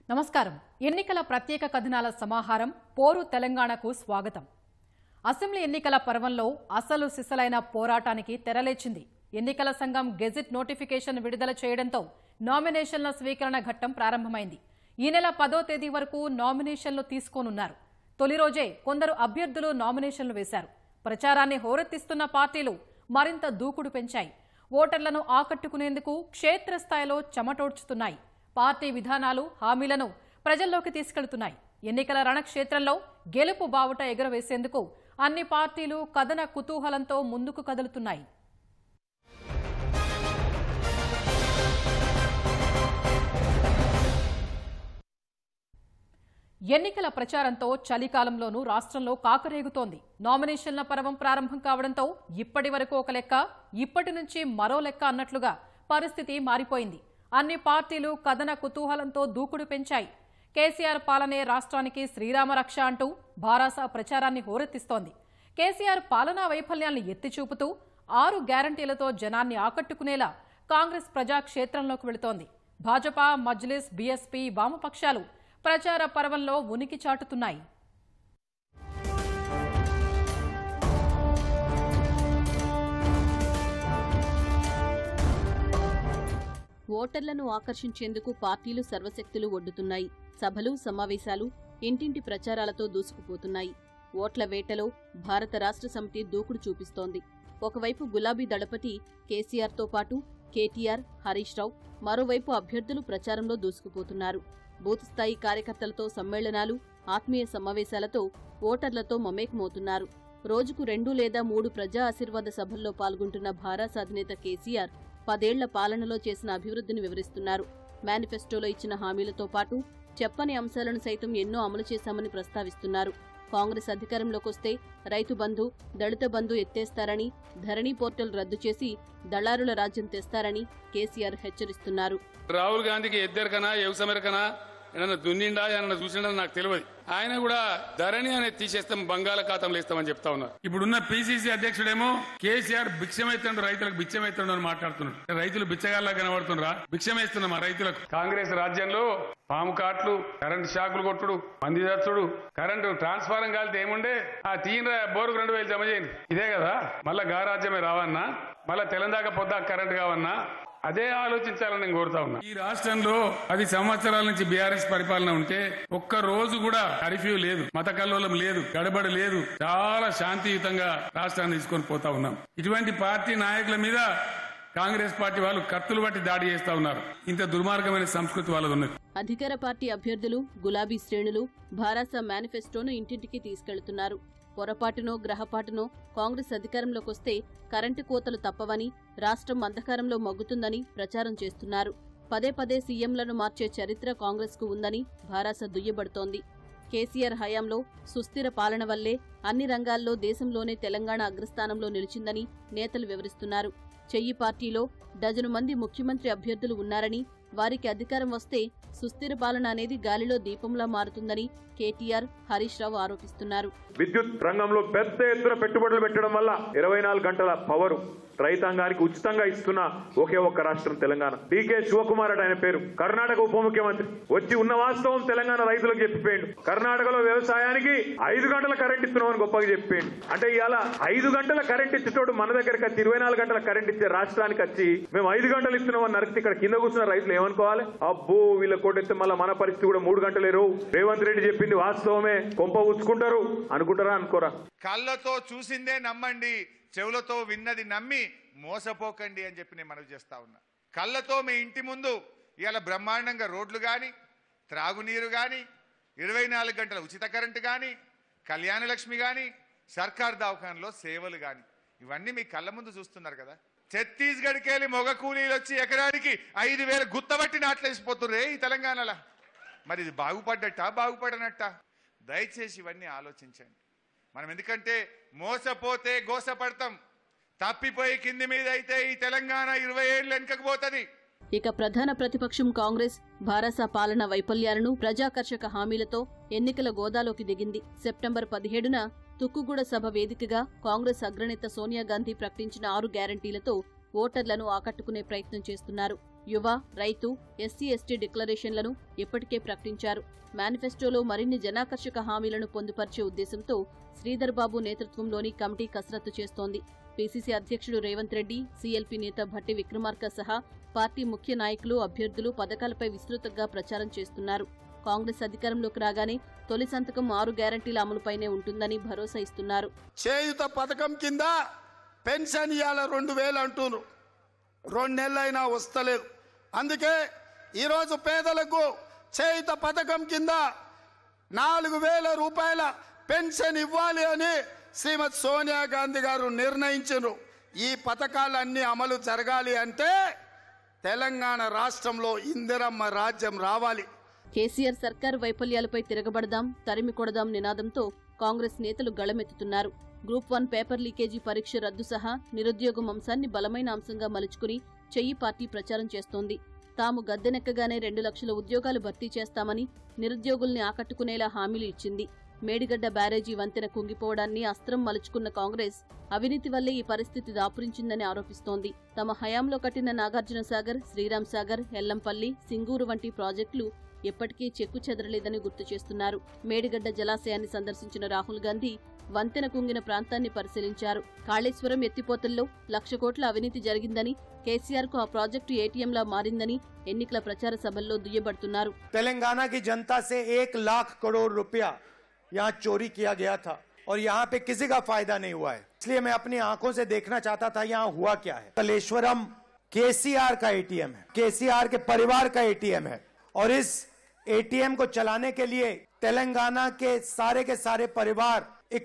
నమస్కారం. ఎన్నికల ప్రత్యేక కథనాల సమాహారం పోరు తెలంగాణకు స్వాగతం. అసెంబ్లీ ఎన్నికల పర్వంలో అసలు సిసలైన పోరాటానికి తెరలేచింది. ఎన్నికల సంఘం గెజిట్ నోటిఫికేషన్ విడుదల చేయడంతో నామినేషన్ల స్వీకరణ ఘట్టం ప్రారంభమైంది. ఈ నెల 10వ తేదీ వరకు నామినేషన్లు తీసుకోనున్నారు. తొలి రోజే కొందరు అభ్యర్థులు నామినేషన్లు వేశారు. ప్రచారాన్ని హోరెత్తిస్తున్న పార్టీలు మరింత దూకుడు పెంచాయి. ఓటర్లను ఆకట్టుకునేందుకు క్షేత్రస్థాయిలో చెమటోడ్చుతున్నాయి. పార్టీ విధానాలు, హామీలను ప్రజల్లోకి తీసుకెళ్తున్నాయి. ఎన్నికల రణక్షేత్రంలో గెలుపు బావుట ఎగురవేసేందుకు అన్ని పార్టీలు కథన కుతూహలంతో ముందుకు కదులుతున్నాయి. ఎన్నికల ప్రచారంతో చలికాలంలోనూ రాష్ట్రంలో కాకరేగుతోంది. నామినేషన్ల పర్వం ప్రారంభం కావడంతో ఇప్పటి వరకు ఒక లెక్క, ఇప్పటి నుంచి మరో లెక్క అన్నట్లుగా పరిస్థితి మారిపోయింది. అన్ని పార్టీలు కథన కుతూహలంతో దూకుడు పెంచాయి. కేసీఆర్ పాలనే రాష్ట్రానికి శ్రీరామ రక్ష అంటూ భారాస ప్రచారాన్ని హోరెత్తిస్తోంది. కేసీఆర్ పాలనా వైఫల్యాన్ని ఎత్తిచూపుతూ 6 గ్యారంటీలతో జనాన్ని ఆకట్టుకునేలా కాంగ్రెస్ ప్రజాక్షేత్రంలోకి వెళుతోంది. భాజపా, మజ్లిస్, బీఎస్పీ, వామపక్షాలు ప్రచార పర్వంలో ఉనికి చాటుతున్నాయి. ఓటర్లను ఆకర్షించేందుకు పార్టీలు సర్వశక్తులు ఒడ్డుతున్నాయి. సభలు, సమావేశాలు, ఇంటింటి ప్రచారాలతో దూసుకుపోతున్నాయి. ఓట్ల వేటలో భారత రాష్ట్ర సమితి దూకుడు చూపిస్తోంది. ఒకవైపు గులాబీ దళపతి కేసీఆర్తో పాటు కేటీఆర్, హరీష్ రావు, మరోవైపు అభ్యర్థులు ప్రచారంలో దూసుకుపోతున్నారు. బూత్ స్థాయి కార్యకర్తలతో సమ్మేళనాలు, ఆత్మీయ సమావేశాలతో ఓటర్లతో మమేకమవుతున్నారు. రోజుకు 2 లేదా 3 ప్రజా ఆశీర్వాద సభల్లో పాల్గొంటున్న భారాస అధినేత కేసీఆర్ 10 ఏళ్ల పాలనలో చేసిన అభివృద్ధిని వివరిస్తున్నారు. మేనిఫెస్టోలో ఇచ్చిన హామీలతో పాటు చెప్పని అంశాలను సైతం ఎన్నో అమలు చేశామని ప్రస్తావిస్తున్నారు. కాంగ్రెస్ అధికారంలోకొస్తే రైతు బంధు, దళిత బంధు ఎత్తేస్తారని, ధరణి పోర్టల్ రద్దు చేసి దళారుల రాజ్యం తెస్తారని కేసీఆర్ హెచ్చరిస్తున్నారు. రాహుల్ గాంధీకి ఎద్దరికనా ఎవసమెరకనా ఏమన్నా దున్నిండా ఏమన్నా చూసిండా నాకు తెలియదు. ఆయన కూడా ధరణి అనేది తీసేస్తాం, బంగాళాఖాతంలో ఇస్తామని చెప్తా ఉన్నారు. ఇప్పుడున్న పిసిసి అధ్యక్షుడేమో కేసీఆర్ భిక్షమైతుండ్రు, రైతులకు భిక్షమైతుండ్రు అని మాట్లాడుతున్నాడు. రైతులు బిచ్చగాళ్ళ కనబడుతుండ్రా? భిక్షమేస్తున్నాం ఆ రైతులకు. కాంగ్రెస్ రాజ్యంలో పాము కాట్లు, కరెంటు షాకులు కొట్టుడు, మంది దచ్చుడు, కరెంటు ట్రాన్స్ఫారం కాలితే ఏముండే ఆ తీనరా బోరుకు 2000 జమ చేయండి. ఇదే కదా మళ్ళా గా రాజ్యమే రావన్నా, మళ్ళా తెలంగాణ పొద్దా కరెంటు కావన్నా, అదే ఆలోచించాలని నేను కోరుతా ఉన్నా. ఈ రాష్ట్రంలో 10 సంవత్సరాల నుంచి బీఆర్ఎస్ పరిపాలన ఉంటే ఒక్క రోజు కూడా కర్ఫ్యూ లేదు, మత కల్లోలం లేదు, గడబడి లేదు. చాలా శాంతియుతంగా రాష్ట్రాన్ని తీసుకొని పోతా ఉన్నాం. ఇటువంటి పార్టీ నాయకుల మీద కాంగ్రెస్ పార్టీ వాళ్ళు కత్తులు బట్టి దాడి చేస్తా ఉన్నారు. ఇంత దుర్మార్గమైన సంస్కృతి వాళ్ళది ఉన్నది. అధికార పార్టీ అభ్యర్థులు, గులాబీ శ్రేణులు భారాస మేనిఫెస్టోను ఇంటింటికి తీసుకెళ్తున్నారు. పొరపాటునో గ్రహపాటునో కాంగ్రెస్ అధికారంలోకొస్తే కరెంటు కోతలు తప్పవని, రాష్ట్రం అంధకారంలో మగ్గుతుందని ప్రచారం చేస్తున్నారు. పదే సీఎంలను మార్చే చరిత్ర కాంగ్రెస్కు ఉందని భారాస దుయ్యబడుతోంది. కేసీఆర్ హయాంలో సుస్థిర పాలన వల్లే అన్ని రంగాల్లో దేశంలోనే తెలంగాణ అగ్రస్థానంలో నిలిచిందని నేతలు వివరిస్తున్నారు. చెయ్యి పార్టీలో డజను మంది ముఖ్యమంత్రి అభ్యర్థులు ఉన్నారని, వారికి అధికారం వస్తే సుస్థిర పాలన అనేది గాలిలో దీపంలా మారుతుందని కేటీఆర్, హరీష్ రావు ఆరోపిస్తున్నారు. విద్యుత్ రంగంలో పెద్ద ఎత్తున పెట్టుబడులు పెట్టడం వల్ల 24 గంటల పవర్ రైతాంగానికి ఉచితంగా ఇస్తున్న ఒకే ఒక్క రాష్ట్రం తెలంగాణ. డీకే శివకుమార్ ఆయన పేరు, కర్ణాటక ఉప ముఖ్యమంత్రి వచ్చి ఉన్న వాస్తవం తెలంగాణ రైతులకు చెప్పిపోయాడు. కర్ణాటకలో వ్యవసాయానికి 5 గంటల కరెంట్ ఇస్తున్నామని గొప్పగా చెప్పాడు. అంటే ఇవాళ 5 గంటల కరెంట్ ఇచ్చేటోడు మన దగ్గరకు వచ్చి 24 గంటల కరెంట్ ఇచ్చే రాష్ట్రానికి వచ్చి మేము 5 గంటలు ఇస్తున్నామని నరికితే ఇక్కడ కింద కూర్చున్న రైతులు ఏమనుకోవాలి? అబ్బో వీళ్ళ కోటెత్తే మళ్ళీ మన పరిస్థితి కూడా 3 గంటలేరు, రేవంత్ రెడ్డి చెప్పింది వాస్తవమే, కొంప ఉచ్చుకుంటారు అనుకుంటారా అనుకోరా? కళ్ళతో చూసిందే నమ్మండి, చెవులతో విన్నది నమ్మి మోసపోకండి అని చెప్పి నేను మనవి చేస్తా ఉన్నా. కళ్ళతో మీ ఇంటి ముందు ఇవాళ బ్రహ్మాండంగా రోడ్లు కానీ, త్రాగునీరు కానీ, 24 గంటల ఉచిత కరెంటు కానీ, కళ్యాణ లక్ష్మి కానీ, సర్కార్ దవాఖానలో సేవలు కానీ, ఇవన్నీ మీ కళ్ళ ముందు చూస్తున్నారు కదా. ఛత్తీస్గఢ్కి వెళ్ళి మొగ కూలీలు వచ్చి ఎకరానికి 5000 గుత్తబట్టి నాట్లేసిపోతుర్రే ఈ తెలంగాణలో. మరి ఇది బాగుపడనట్ట? దయచేసి ఇవన్నీ ఆలోచించండి. మనం ఎందుకంటే మోసపోతే గోసపడతాం, తప్పిపోయి కింది మీద అయితే ఈ తెలంగాణ 20 ఏళ్ళు వెనుకపోతుంది. ఇక ప్రధాన ప్రతిపక్షం కాంగ్రెస్ భారాస పాలన వైఫల్యాలను, ప్రజాకర్షక హామీలతో ఎన్నికల గోదాలోకి దిగింది. సెప్టెంబర్ 17న తుక్కుగూడ సభ వేదికగా కాంగ్రెస్ అగ్రనేత సోనియా గాంధీ ప్రకటించిన 6 గ్యారంటీలతో ఓటర్లను ఆకట్టుకునే ప్రయత్నం చేస్తున్నారు. యువ, రైతు, ఎస్సీ ఎస్టీ డిక్లరేషన్లను ఇప్పటికే ప్రకటించారు. మేనిఫెస్టోలో మరిన్ని జనాకర్షక హామీలను పొందుపరిచే ఉద్దేశంతో శ్రీధర్ బాబు నేతృత్వంలోని కమిటీ కసరత్తు చేస్తోంది. పీసీసీ అధ్యక్షుడు రేవంత్ రెడ్డి, సీఎల్పీ నేత భట్టి విక్రమార్క సహా పార్టీ ముఖ్య నాయకులు, అభ్యర్థులు పథకాలపై విస్తృతంగా ప్రచారం చేస్తున్నారు. కాంగ్రెస్ అధికారంలోకి రాగానే తొలి సంతకం 6 గ్యారంటీల అమలుపైనే ఉంటుందని భరోసా ఇస్తున్నారు. చేయుత పథకం కింద పెన్షన్ ఇవాళ 2000 అంటున్నారు. 2 నెలలైనా వస్తలేదు. అందుకే ఈరోజు పేదలకు చేయుత పథకం కింద 4000 రూపాయల పెన్షన్ ఇవ్వాలి అని శ్రీమతి సోనియా గాంధీ గారు నిర్ణయించారు. ఈ పథకాలన్నీ అమలు జరగాలి అంటే తెలంగాణ రాష్ట్రంలో ఇందిరమ్మ రాజ్యం రావాలి. కేసీఆర్ సర్కారు వైఫల్యాలపై తిరగబడదాం, తరిమి కొడదాం నినాదంతో కాంగ్రెస్ నేతలు గళమెత్తుతున్నారు. గ్రూప్ 1 పేపర్ లీకేజీ పరీక్ష రద్దు సహా నిరుద్యోగం అంశాన్ని బలమైన అంశంగా మలుచుకుని చెయ్యి పార్టీ ప్రచారం చేస్తోంది. తాము గద్దెనెక్కగానే 2 లక్షల ఉద్యోగాలు భర్తీ చేస్తామని నిరుద్యోగుల్ని ఆకట్టుకునేలా హామీలు ఇచ్చింది. మేడిగడ్డ బ్యారేజీ వంతెన కుంగిపోవడాన్ని అస్త్రం మలుచుకున్న కాంగ్రెస్ అవినీతి వల్లే ఈ పరిస్థితి దాపురించిందని ఆరోపిస్తోంది. తమ హయాంలో కట్టిన నాగార్జున సాగర్, శ్రీరామ్ సాగర్, ఎల్లంపల్లి, సింగూరు వంటి ప్రాజెక్టులు ఎప్పటికీ చెక్కు చెదరలేదని గుర్తు చేస్తున్నారు. మేడిగడ్డ జలాశయాన్ని సందర్శించిన రాహుల్ గాంధీ వంతెన కుంగిన ప్రాంతాన్ని పరిశీలించారు. కాళేశ్వరం ఎత్తిపోతల్లో 1,00,000 కోట్ల అవినీతి జరిగిందని, కేసీఆర్ కు ఆ ప్రాజెక్టు ఏటీఎంలా మారిందని ఎన్నికల ప్రచార సభల్లో దుయ్యబడుతున్నారు. तेलंगाना की जनता से 1 लाख करोड़ रुपया यहाँ चोरी किया गया था और यहाँ पे किसी का फायदा नहीं हुआ है. इसलिए मैं अपनी आंखों से देखना चाहता था यहाँ हुआ क्या है. कलेश्वरम केसीआर का एटीएम है, केसीआर के परिवार का एटीएम है और इस एटीएम को चलाने के लिए तेलंगाना के सारे परिवार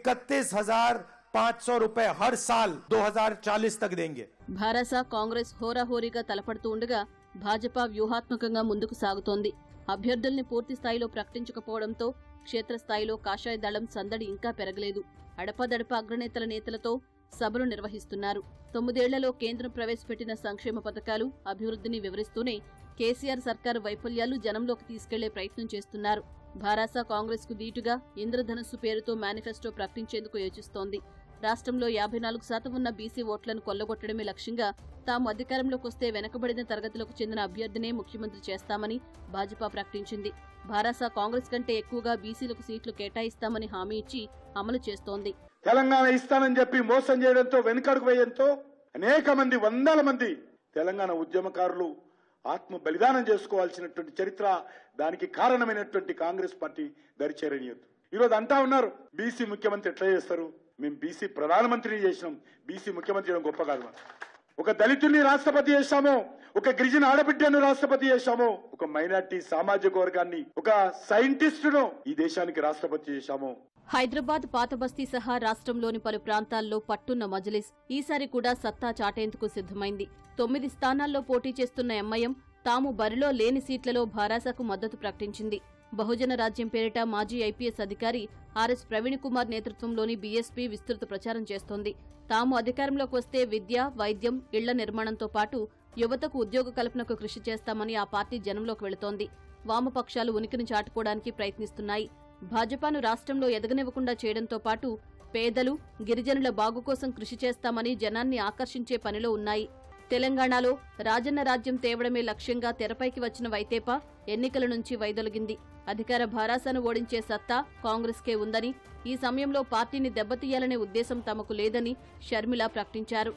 31,500 रुपए हर साल 2040 तक देंगे. భారస కాంగ్రెస్ హోరాహోరీగా తలపడుతూ ఉండగా భాజపా వ్యూహాత్మకంగా ముందుకు సాగుతోంది. అభ్యర్థుల్ని పూర్తి స్థాయిలో ప్రకటించకపోవడంతో క్షేత్రస్థాయిలో కాషాయ దళం సందడి ఇంకా పెరగలేదు. అడపాదడపా అగ్రనేతల నేతలతో సభలు నిర్వహిస్తున్నారు. 9 ఏళ్లలో కేంద్రం ప్రవేశపెట్టిన సంక్షేమ పథకాలు, అభివృద్ధిని వివరిస్తూనే కేసీఆర్ సర్కారు వైఫల్యాలు జనంలోకి తీసుకెళ్లే ప్రయత్నం చేస్తున్నారు. భారాస కాంగ్రెస్ కు దీటుగా ఇంద్రధనుస్సు పేరుతో మేనిఫెస్టో ప్రకటించేందుకు యోచిస్తోంది. రాష్ట్రంలో 54% ఉన్న బీసీ ఓట్లను కొల్లగొట్టడమే లక్ష్యంగా తాము అధికారంలోకి వస్తే వెనకబడిన తరగతులకు చెందిన అభ్యర్థినే ముఖ్యమంత్రి చేస్తామని భాజపా ప్రకటించింది. భారాస కాంగ్రెస్ కంటే ఎక్కువగా బీసీలకు సీట్లు కేటాయిస్తామని హామీ ఇచ్చి అమలు చేస్తోంది. తెలంగాణ ఇస్తానని చెప్పి మోసం చేయడంతో, వెనుకడుగు వేయడంతో అనేక మంది, వందల మంది తెలంగాణ ఉద్యమకారులు ఆత్మ బలిదానం చేసుకోవాల్సినటువంటి చరిత్ర, దానికి కారణమైనటువంటి కాంగ్రెస్ పార్టీ దరిచేరనీయొద్దు. ఈరోజు అంటా ఉన్నారు బీసీ ముఖ్యమంత్రి ఎట్లా చేస్తారు, మేము బీసీ ప్రధానమంత్రిని చేసినాం, బీసీ ముఖ్యమంత్రి చేయడం గొప్ప కాదు. ఒక దళితుడిని రాష్ట్రపతి చేశాము, ఒక గిరిజన ఆడబిడ్డను రాష్ట్రపతి చేశాము, ఒక మైనార్టీ సామాజిక వర్గాన్ని, ఒక సైంటిస్టును ఈ దేశానికి రాష్ట్రపతి చేశాము. హైదరాబాద్, పాత బస్తీ సహా రాష్ట్రంలోని పలు ప్రాంతాల్లో పట్టున్న మజ్లిస్ ఈసారి కూడా సత్తా చాటేందుకు సిద్ధమైంది. 9 స్థానాల్లో పోటీ చేస్తున్న ఎంఐఎం తాము బరిలో లేని సీట్లలో భారాసకు మద్దతు ప్రకటించింది. బహుజన రాజ్యం పేరిట మాజీ ఐపీఎస్ అధికారి ఆర్ఎస్ ప్రవీణ్ కుమార్ నేతృత్వంలోని బీఎస్పీ విస్తృత ప్రచారం చేస్తోంది. తాము అధికారంలోకి వస్తే విద్య, వైద్యం, ఇళ్ల నిర్మాణంతో పాటు యువతకు ఉద్యోగ కల్పనకు కృషి చేస్తామని ఆ పార్టీ జనంలోకి వెళుతోంది. వామపక్షాలు ఉనికిని చాటుకోవడానికి ప్రయత్నిస్తున్నాయి. భాజపాను రాష్ట్రంలో ఎదగనివ్వకుండా చేయడంతో పాటు పేదలు, గిరిజనుల బాగు కోసం కృషి చేస్తామని జనాన్ని ఆకర్షించే పనిలో ఉన్నాయి. తెలంగాణలో రాజన్న రాజ్యం తేవడమే లక్ష్యంగా తెరపైకి వచ్చిన వైతేపా ఎన్నికల నుంచి వైదొలిగింది. అధికార భారాసను ఓడించే సత్తా కాంగ్రెస్కే ఉందని, ఈ సమయంలో పార్టీని దెబ్బతీయాలనే ఉద్దేశం తమకు లేదని షర్మిల ప్రకటించారు.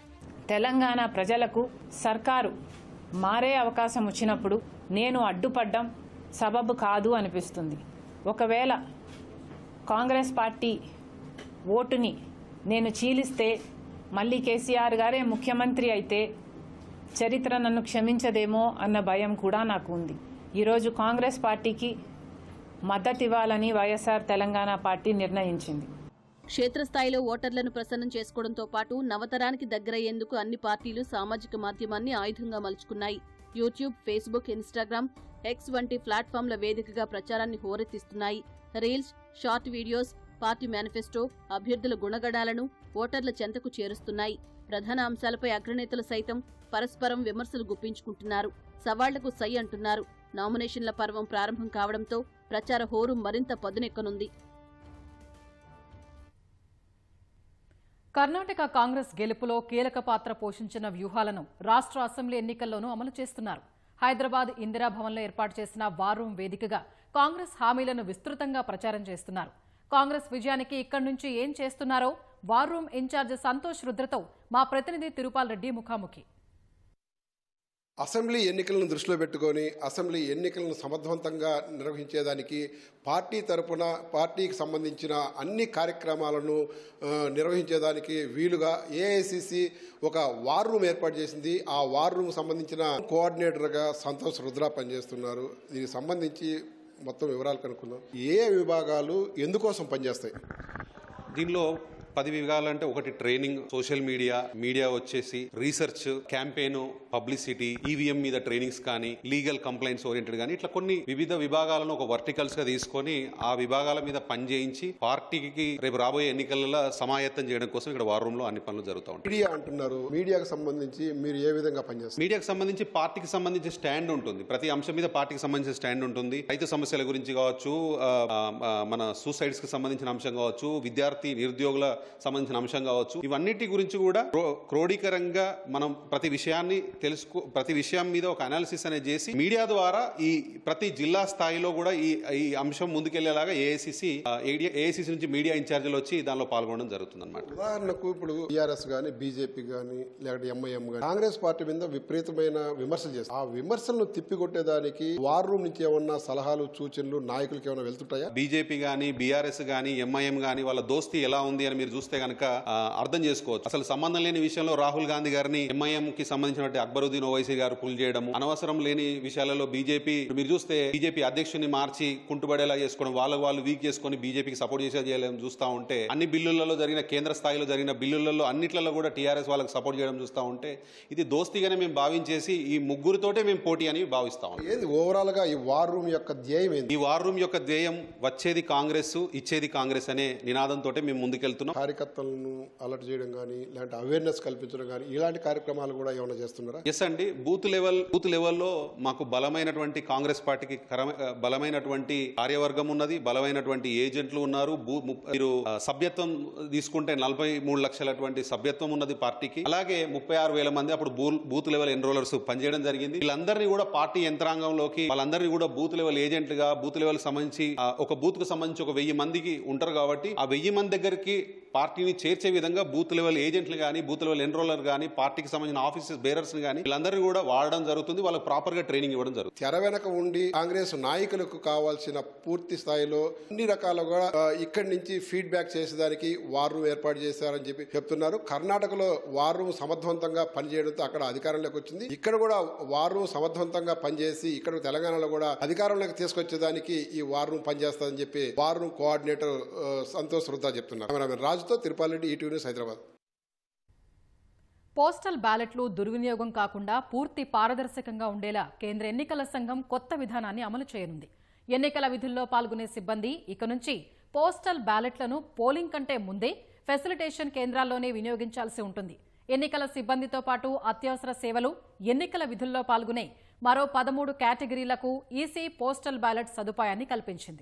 తెలంగాణ ప్రజలకు సర్కారు మారే అవకాశం వచ్చినప్పుడు నేను అడ్డుపడ్డం సబబు కాదు అనిపిస్తుంది. ఒకవేళ కాంగ్రెస్ పార్టీ ఓటుని నేను చీలిస్తే, మళ్ళీ కేసీఆర్ గారే ముఖ్యమంత్రి అయితే చరిత్ర నన్ను క్షమించదేమో అన్న భయం కూడా నాకు ఉంది. ఈరోజు కాంగ్రెస్ పార్టీకి మద్దతు ఇవ్వాలని వైఎస్ఆర్ తెలంగాణ పార్టీ నిర్ణయించింది. క్షేత్రస్థాయిలో ఓటర్లను ప్రసన్నం చేసుకోవడంతో పాటు నవతరానికి దగ్గరయ్యేందుకు అన్ని పార్టీలు సామాజిక మాధ్యమాన్ని ఆయుధంగా మలుచుకున్నాయి. యూట్యూబ్, ఫేస్బుక్, ఇన్స్టాగ్రామ్, ఎక్స్ వంటి ప్లాట్ఫామ్ల వేదికగా ప్రచారాన్ని హోరెత్తిస్తున్నాయి. Reels, short videos party manifesto, అభ్యర్థుల గుణగణాలను ఓటర్ల చెంతకు చేరుస్తున్నాయి. ప్రధాన అంశాలపై అగ్రనేతలు సైతం పరస్పరం విమర్శలు గుప్పించుకుంటున్నారు. సవాళ్లకు సై అంటున్నారు. నామినేషన్ల పర్వం ప్రారంభం కావడంతో ప్రచార హోరు మరింత పదునెక్కనుంది. కర్ణాటక కాంగ్రెస్ గెలుపులో కీలక పాత్ర పోషించిన వ్యూహాలను రాష్ట్ర అసెంబ్లీ ఎన్నికల్లోనూ అమలు చేస్తున్నారు. హైదరాబాద్ ఇందిరాభవన్లో ఏర్పాటు చేసిన వార్ రూమ్ వేదికగా కాంగ్రెస్ హామీలను విస్తృతంగా ప్రచారం చేస్తున్నారు. కాంగ్రెస్ విజయానికి ఇక్కడి నుంచి ఏం చేస్తున్నారో వార్ రూమ్ ఇన్ఛార్జ్ సంతోష్ రుద్రతో మా ప్రతినిధి తిరుపాల్ రెడ్డి ముఖాముఖి. అసెంబ్లీ ఎన్నికలను దృష్టిలో పెట్టుకొని అసెంబ్లీ ఎన్నికలను సమర్థవంతంగా నిర్వహించేదానికి పార్టీ తరపున పార్టీకి సంబంధించిన అన్ని కార్యక్రమాలను నిర్వహించేదానికి వీలుగా ఏఐసిసి ఒక వార్ రూమ్ ఏర్పాటు చేసింది. ఆ వార్ రూమ్ సంబంధించిన కోఆర్డినేటర్గా సంతోష్ రుద్ర పనిచేస్తున్నారు. దీనికి సంబంధించి మొత్తం వివరాలు కనుక్కుందాం. ఏ విభాగాలు ఎందుకోసం పనిచేస్తాయి? దీనిలో 10 విభాగాలు అంటే ఒకటి ట్రైనింగ్, సోషల్ మీడియా వచ్చేసి రీసెర్చ్, క్యాంపెయిన్, పబ్లిసిటీ, ఈవీఎం మీద ట్రైనింగ్స్ కానీ, లీగల్ కంప్లైంట్స్ ఓరియంటెడ్ కానీ ఇట్లా కొన్ని వివిధ విభాగాలను ఒక వర్టికల్స్ గా తీసుకొని ఆ విభాగాల మీద పనిచేయించి పార్టీకి రేపు రాబోయే ఎన్నికలలో సమాయత్తం చేయడం కోసం ఇక్కడ వార్ రూమ్ లో అన్ని పనులు జరుగుతూ ఉంటాయి. మీడియా అంటున్నారు, మీడియాకు సంబంధించి మీరు ఏ విధంగా పనిచేస్తారు? మీడియాకు సంబంధించి పార్టీకి సంబంధించి స్టాండ్ ఉంటుంది. ప్రతి అంశం మీద పార్టీకి సంబంధించిన స్టాండ్ ఉంటుంది. రైతు సమస్యల గురించి కావచ్చు, మన సూసైడ్స్ కి సంబంధించిన అంశం కావచ్చు, విద్యార్థి నిరుద్యోగుల సంబంధించిన అంశం కావచ్చు, ఇవన్నిటి గురించి కూడా క్రోడీకరంగా మనం ప్రతి విషయం మీద ఒక అనాలిసిస్ అనేది చేసి మీడియా ద్వారా ఈ ప్రతి జిల్లా స్థాయిలో కూడా ఈ అంశం ముందుకెళ్లేలాగా ఏఐసిసి నుంచి మీడియా ఇన్ఛార్జీలు వచ్చి దానిలో పాల్గొనడం జరుగుతుంది అన్నమాట. ఉదాహరణకు ఇప్పుడు టీఆర్ఎస్ గానీ, బీజేపీ గానీ, లేకపోతే ఎంఐఎం గానీ కాంగ్రెస్ పార్టీ మీద విపరీతమైన విమర్శలు చేస్తారు. ఆ విమర్శలను తిప్పికొట్టేదానికి వార్ రూమ్ నుంచి ఏమన్నా సలహాలు, సూచనలు నాయకులకి ఏమైనా వెళ్తుంటాయా? బీజేపీ గానీ, బీఆర్ఎస్ గానీ, ఎంఐఎం గానీ వాళ్ళ దోస్తీ ఎలా ఉంది అని మీరు చూస్తే కనుక అర్థం చేసుకోవచ్చు. అసలు సంబంధం లేని విషయంలో రాహుల్ గాంధీ గారిని ఎంఐఎం కి సంబంధించిన అక్బరుద్దీన్ ఓవైసీ గారు పుల్ చేయడం, అనవసరం లేని విషయాలలో బీజేపీ మీరు చూస్తే బీజేపీ అధ్యక్షుడిని మార్చి కుంటుబడేలా చేసుకోవడం, వాళ్ళు వీక్ చేసుకుని బీజేపీకి సపోర్ట్ చేసేది చూస్తా ఉంటే, అన్ని బిల్లులలో జరిగిన కేంద్ర స్థాయిలో జరిగిన బిల్లులలో అన్నిట్లలో కూడా టీఆర్ఎస్ వాళ్ళకి సపోర్ట్ చేయడం చూస్తా ఉంటే ఇది దోస్తీగానే మేము భావించేసి ఈ ముగ్గురితోటే మేము పోటీ అని భావిస్తాం. ఓవరాల్ గా ఈ వార్ రూమ్ యొక్క ధ్యేయం ఏంటి? ఈ వార్ రూమ్ యొక్క ధ్యేయం వచ్చేది కాంగ్రెస్, ఇచ్చేది కాంగ్రెస్ అనే నినాదంతో మేము ముందుకెళ్తున్నాం. కార్యకర్తలను అలర్ట్ చేయడం కానీ, లేదంటే అవేర్నెస్ కల్పించడం కానీ ఇలాంటి కార్యక్రమాలు కూడా ఏమైనా చేస్తున్నారా? ఎస్ అండి, బూత్ లెవెల్లో మాకు బలమైనటువంటి కాంగ్రెస్ పార్టీకి బలమైనటువంటి కార్యవర్గం ఉన్నది, బలమైనటువంటి ఏజెంట్లు ఉన్నారు. మీరు సభ్యత్వం తీసుకుంటే 43 లక్షలటువంటి సభ్యత్వం ఉన్నది పార్టీకి. అలాగే 36,000 మంది అప్పుడు బూత్ లెవెల్ ఎన్రోలర్స్ పనిచేయడం జరిగింది. వీళ్ళందరినీ కూడా పార్టీ యంత్రాంగంలోకి వాళ్ళందరినీ కూడా బూత్ లెవెల్ ఏజెంట్లుగా, బూత్ లెవెల్ సంబంధించి ఒక బూత్ కు సంబంధించి ఒక 1000 మందికి ఉంటారు కాబట్టి ఆ 1000 మంది దగ్గరికి పార్టీని చేర్చే విధంగా బూత్ లెవెల్ ఏజెంట్లు కానీ, బూత్ లెవెల్ ఎన్రోలర్ కానీ, పార్టీకి సంబంధించిన ఆఫీసెస్ బేరర్స్ కానీ వీళ్ళందరినీ కూడా వాడడం జరుగుతుంది. వాళ్ళకి ప్రాపర్ గా ట్రైనింగ్ ఇవ్వడం జరుగుతుంది. తెర వెనక ఉండి కాంగ్రెస్ నాయకులకు కావాల్సిన పూర్తి స్థాయిలో అన్ని రకాలుగా ఇక్కడి నుంచి ఫీడ్బ్యాక్ చేసేదానికి వార్ రూమ్ ఏర్పాటు చేశారని చెప్పి చెప్తున్నారు. కర్ణాటకలో వార్ రూమ్ సమర్థవంతంగా పనిచేయడంతో అక్కడ అధికారంలోకి వచ్చింది. ఇక్కడ కూడా వార్ రూమ్ సమర్థవంతంగా పనిచేసి ఇక్కడ తెలంగాణలో కూడా అధికారంలోకి తీసుకొచ్చేదానికి ఈ వార్ రూమ్ పనిచేస్తుందని చెప్పి war room coordinator Santosh Rudra చెప్తున్నారు. రాజుతో Tirupal Reddy, ETV news, Hyderabad. Postal బ్యాలెట్లు దుర్వినియోగం కాకుండా పూర్తి పారదర్శకంగా ఉండేలా కేంద్ర ఎన్నికల సంఘం కొత్త విధానాన్ని అమలు చేయనుంది. ఎన్నికల విధుల్లో పాల్గొనే సిబ్బంది ఇక నుంచి పోస్టల్ బ్యాలెట్లను పోలింగ్ కంటే ముందే ఫెసిలిటేషన్ కేంద్రాల్లోనే వినియోగించాల్సి ఉంటుంది. ఎన్నికల సిబ్బందితో పాటు అత్యవసర సేవలు, ఎన్నికల విధుల్లో పాల్గొనే మరో 13 కేటగిరీలకు ఈసీ పోస్టల్ బ్యాలెట్ సదుపాయాన్ని కల్పించింది.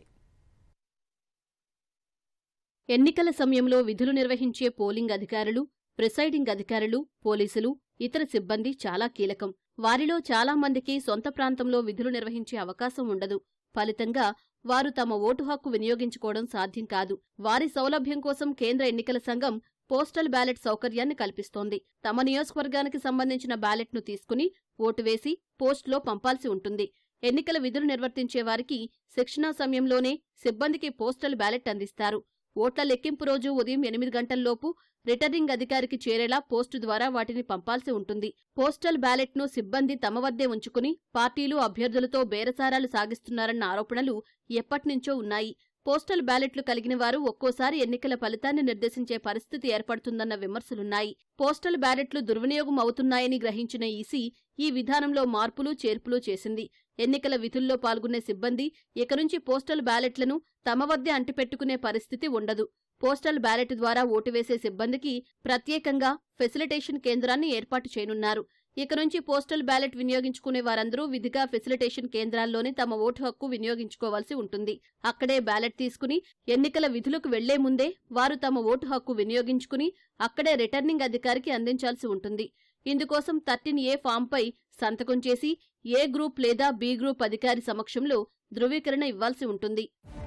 ఎన్నికల సమయంలో విధులు నిర్వహించే పోలింగ్ అధికారులు, ప్రిసైడింగ్ అధికారులు, పోలీసులు, ఇతర సిబ్బంది చాలా కీలకం. వారిలో చాలా మందికి సొంత ప్రాంతంలో విధులు నిర్వహించే అవకాశం ఉండదు. ఫలితంగా వారు తమ ఓటు హక్కు వినియోగించుకోవడం సాధ్యం కాదు. వారి సౌలభ్యం కోసం కేంద్ర ఎన్నికల సంఘం పోస్టల్ బ్యాలెట్ సౌకర్యాన్ని కల్పిస్తోంది. తమ నియోజకవర్గానికి సంబంధించిన బ్యాలెట్ను తీసుకుని ఓటు వేసి పోస్టులో పంపాల్సి ఉంటుంది. ఎన్నికల విధులు నిర్వర్తించే వారికి శిక్షణా సమయంలోనే సిబ్బందికి పోస్టల్ బ్యాలెట్ అందిస్తారు. ఓట్ల లెక్కింపు రోజు ఉదయం 8 గంటల్లోపు రిటర్నింగ్ అధికారికి చేరేలా పోస్టు ద్వారా వాటిని పంపాల్సి ఉంటుంది. పోస్టల్ బ్యాలెట్ను సిబ్బంది తమ వద్దే ఉంచుకుని పార్టీలు, అభ్యర్థులతో బేరసారాలు సాగిస్తున్నారన్న ఆరోపణలు ఎప్పటినుంచో ఉన్నాయి. పోస్టల్ బ్యాలెట్లు కలిగిన వారు ఒక్కోసారి ఎన్నికల ఫలితాన్ని నిర్దేశించే పరిస్థితి ఏర్పడుతుందన్న విమర్శలున్నాయి. పోస్టల్ బ్యాలెట్లు దుర్వినియోగం అవుతున్నాయని గ్రహించిన ఈసీ ఈ విధానంలో మార్పులు, చేర్పులు చేసింది. ఎన్నికల విధుల్లో పాల్గొనే సిబ్బంది ఇక నుంచి పోస్టల్ బ్యాలెట్లను తమ వద్దే అంటిపెట్టుకునే పరిస్థితి ఉండదు. పోస్టల్ బ్యాలెట్ ద్వారా ఓటు వేసే సిబ్బందికి ప్రత్యేకంగా ఫెసిలిటేషన్ కేంద్రాన్ని ఏర్పాటు చేయనున్నారు. ఇక నుంచి పోస్టల్ బ్యాలెట్ వినియోగించుకునే వారందరూ విధిగా ఫెసిలిటేషన్ కేంద్రాల్లోనే తమ ఓటు హక్కు వినియోగించుకోవాల్సి ఉంటుంది. అక్కడే బ్యాలెట్ తీసుకుని ఎన్నికల విధులకు వెళ్లే ముందే వారు తమ ఓటు హక్కు వినియోగించుకుని అక్కడే రిటర్నింగ్ అధికారికి అందించాల్సి ఉంటుంది. ఇందుకోసం 13A ఫామ్పై సంతకం చేసి ఏ గ్రూప్ లేదా బి గ్రూప్ అధికారి సమక్షంలో ధృవీకరణ ఇవ్వాల్సి ఉంటుంది.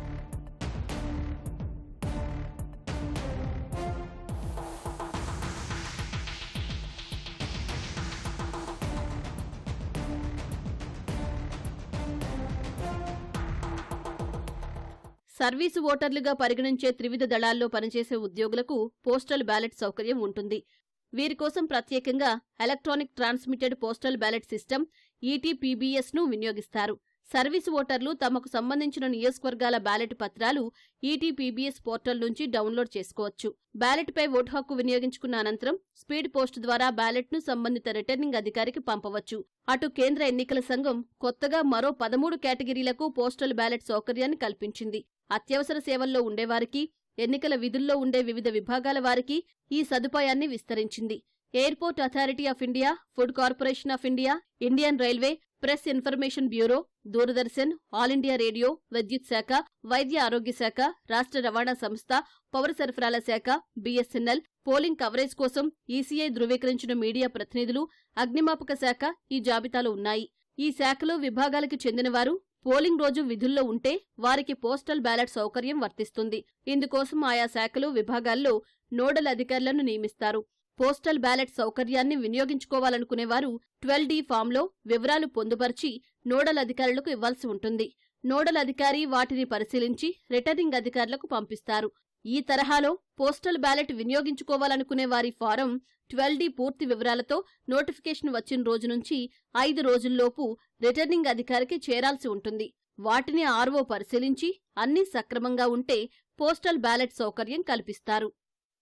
సర్వీసు ఓటర్లుగా పరిగణించే త్రివిధ దళాల్లో పనిచేసే ఉద్యోగులకు పోస్టల్ బ్యాలెట్ సౌకర్యం ఉంటుంది. వీరి కోసం ప్రత్యేకంగా electronic transmitted postal ballot system ETPBS ను వినియోగిస్తారు. సర్వీసు ఓటర్లు తమకు సంబంధించిన నియోజకవర్గాల బ్యాలెట్ పత్రాలు ఈటీపీబీఎస్ పోర్టల్ నుంచి డౌన్లోడ్ చేసుకోవచ్చు. బ్యాలెట్పై ఓటు హక్కు వినియోగించుకున్న అనంతరం స్పీడ్ పోస్ట్ ద్వారా బ్యాలెట్ను సంబంధిత రిటర్నింగ్ అధికారికి పంపవచ్చు. అటు కేంద్ర ఎన్నికల సంఘం కొత్తగా మరో 13 కేటగిరీలకు పోస్టల్ బ్యాలెట్ సౌకర్యాన్ని కల్పించింది. అత్యవసర సేవల్లో ఉండేవారికి, ఎన్నికల విధుల్లో ఉండే వివిధ విభాగాల వారికి ఈ సదుపాయాన్ని విస్తరించింది. Airport authority of India, food corporation of India, Indian railway, press information bureau, Doordarshan, all India radio, విద్యుత్ శాఖ, వైద్య ఆరోగ్య శాఖ, రాష్ట్ర రవాణా సంస్థ, పౌర సరఫరాల శాఖ, బీఎస్ఎన్ఎల్, పోలింగ్ కవరేజ్ కోసం ఈసీఐ ధృవీకరించిన మీడియా ప్రతినిధులు, అగ్నిమాపక శాఖ ఈ జాబితాలో ఉన్నాయి. ఈ శాఖలో విభాగాలకు చెందినవారు పోలింగ్ రోజు విధుల్లో ఉంటే వారికి పోస్టల్ బ్యాలెట్ సౌకర్యం వర్తిస్తుంది. ఇందుకోసం ఆయా శాఖలు, విభాగాల్లో నోడల్ అధికారులను నియమిస్తారు. పోస్టల్ బ్యాలెట్ సౌకర్యాన్ని వినియోగించుకోవాలనుకునేవారు 12D ఫామ్లో వివరాలు పొందుపర్చి నోడల్ అధికారులకు ఇవ్వాల్సి ఉంటుంది. నోడల్ అధికారి వాటిని పరిశీలించి రిటర్నింగ్ అధికారులకు పంపిస్తారు. ఈ తరహాలో పోస్టల్ బ్యాలెట్ వినియోగించుకోవాలనుకునే వారి ఫారం 12D పూర్తి వివరాలతో నోటిఫికేషన్ వచ్చిన రోజు నుంచి 5 రోజుల్లోపు రిటర్నింగ్ అధికారికి చేరాల్సి ఉంటుంది. వాటిని ఆర్ఓ పరిశీలించి అన్నీ సక్రమంగా ఉంటే పోస్టల్ బ్యాలెట్ సౌకర్యం కల్పిస్తారు.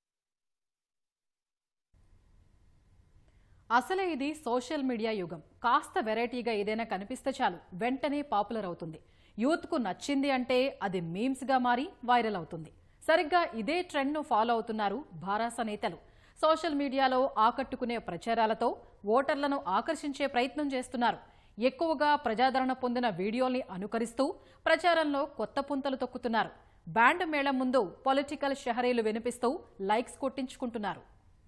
అసలే ఇది సోషల్ మీడియా యుగం. కాస్త వెరైటీగా ఏదైనా కనిపిస్తే చాలు వెంటనే పాపులర్ అవుతుంది. యూత్కు నచ్చింది అంటే అది మీమ్స్గా మారి వైరల్ అవుతుంది. సరిగ్గా ఇదే ట్రెండ్ను ఫాలో అవుతున్నారు భారాస నేతలు. సోషల్ మీడియాలో ఆకట్టుకునే ప్రచారాలతో ఓటర్లను ఆకర్షించే ప్రయత్నం చేస్తున్నారు. ఎక్కువగా ప్రజాదరణ పొందిన వీడియోల్ని అనుకరిస్తూ ప్రచారంలో కొత్త పుంతలు తొక్కుతున్నారు. బ్యాండ్ మేళం ముందు పొలిటికల్ షహరీలు వినిపిస్తూ లైక్స్ కొట్టించుకుంటున్నారు.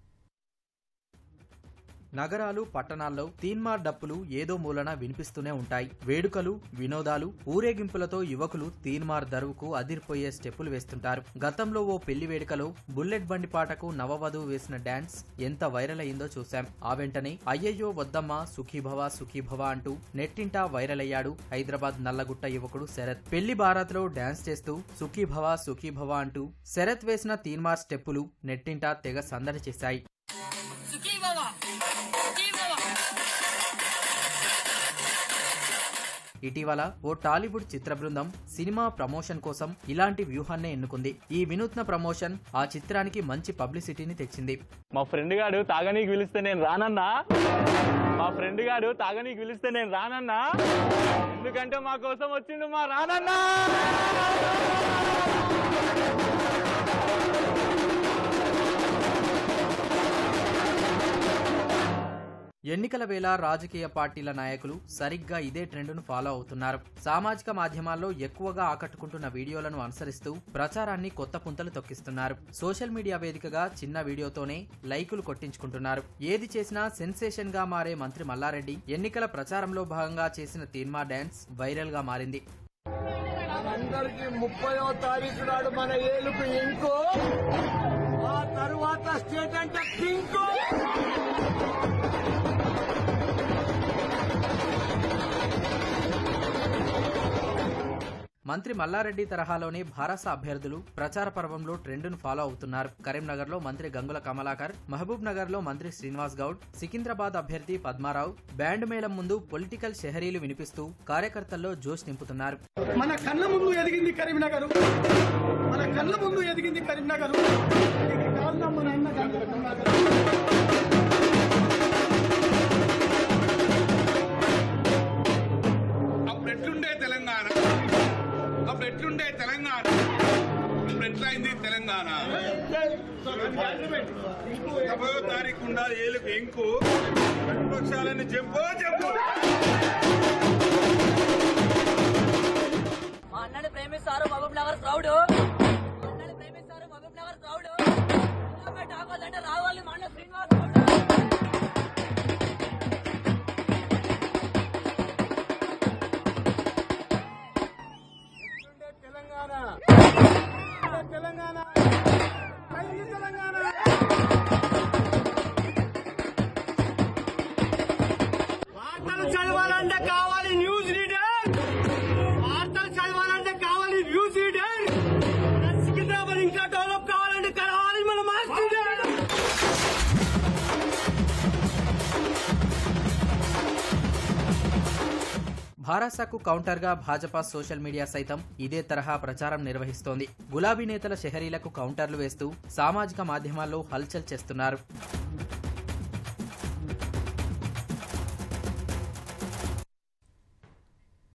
నగరాలు, పట్టణాల్లో తీన్మార్ డప్పులు ఏదో మూలన వినిపిస్తూనే ఉంటాయి. వేడుకలు, వినోదాలు, ఊరేగింపులతో యువకులు తీన్మార్ దరువుకు అదిరిపోయే స్టెప్పులు వేస్తుంటారు. గతంలో ఓ పెళ్లి వేడుకలో బుల్లెట్ బండి పాటకు నవవధువు వేసిన డాన్స్ ఎంత వైరల్ అయిందో చూశాం. ఆ వెంటనే అయ్యయ్యో వద్దమ్మా సుఖీభవ సుఖీభవ అంటూ నెట్టింటా వైరల్ అయ్యాడు హైదరాబాద్ నల్లగుట్ట యువకుడు శరత్. పెళ్లి బారాత్ లో డాన్స్ చేస్తూ సుఖీభవ సుఖీభవ అంటూ శరత్ వేసిన తీన్మార్ స్టెప్పులు నెట్టింటా తెగ సందడి చేశాయి. ఇటీవల ఓ టాలీవుడ్ చిత్ర బృందం సినిమా ప్రమోషన్ కోసం ఇలాంటి వ్యూహాన్నే ఎన్నుకుంది. ఈ వినూత్న ప్రమోషన్ ఆ చిత్రానికి మంచి పబ్లిసిటీని తెచ్చింది. మా ఫ్రెండ్ గాడు తాగనీకి పిలిస్తే నేను రానన్నా, ఎందుకంటే మా కోసం వచ్చిండు మా రానన్నా. ఎన్నికల వేళ రాజకీయ పార్టీల నాయకులు సరిగ్గా ఇదే ట్రెండ్ను ఫాలో అవుతున్నారు. సామాజిక మాధ్యమాల్లో ఎక్కువగా ఆకట్టుకుంటున్న వీడియోలను అనుసరిస్తూ ప్రచారాన్ని కొత్త పుంతలు తొక్కిస్తున్నారు. సోషల్ మీడియా వేదికగా చిన్న వీడియోతోనే లైకులు కొట్టించుకుంటున్నారు. ఏది చేసినా సెన్సేషన్ గా మారే మంత్రి మల్లారెడ్డి ఎన్నికల ప్రచారంలో భాగంగా చేసిన తీన్మార్ డాన్స్ వైరల్ గా మారింది. 30వ తారీఖు నాడు మన ఏలుకు ఇంకో, ఆ తరువాత స్టేట్ అంటే పింకో. మంత్రి మల్లారెడ్డి తరహాలోనే భారస అభ్యర్థులు ప్రచార పర్వంలో ట్రెండ్ను ఫాలో అవుతున్నారు. కరీంనగర్ లో మంత్రి గంగుల కమలాకర్, మహబూబ్ నగర్ లో మంత్రి శ్రీనివాస్ గౌడ్, సికింద్రాబాద్ అభ్యర్థి పద్మారావు బ్యాండ్ మేళం ముందు పొలిటికల్ షహరీలు వినిపిస్తూ కార్యకర్తల్లో జోష్ నింపుతున్నారు. మన కళ్ళ ముందు ఎదిగింది కరీంనగర్, అప్పుడెట్లుండే తెలంగాణ, అప్పుడెట్లయింది తెలంగాణ. తారీఖు ఉండాలి ఏళ్ళకు ఇంకు ప్రతిపక్షాలను జంపో మా అన్నని ప్రేమిస్తారు మహబూబ్ నగర్ ప్రౌడ్ అన్నని ప్రేమిస్తారు మహబూబ్ నగర్ ప్రౌడ్ అంటే రావాలి మా అన్న శ్రీనివాస్ వార్తలు చదవాలంటే కావాలి న్యూస్ రీడర్, వార్తలు చదవాలంటే కావాలి న్యూస్ రీడర్. సికింద్రాబాద్ ఇంకా డెవలప్ కావాలంటే కావాలి మన మాస్ రీడర్. భారాసాకు కౌంటర్గా భాజపా సోషల్ మీడియా సైతం ఇదే తరహా ప్రచారం నిర్వహిస్తోంది. గులాబీ నేతల షెహరీలకు కౌంటర్లు వేస్తూ సామాజిక మాధ్యమాల్లో హల్చల్ చేస్తున్నారు.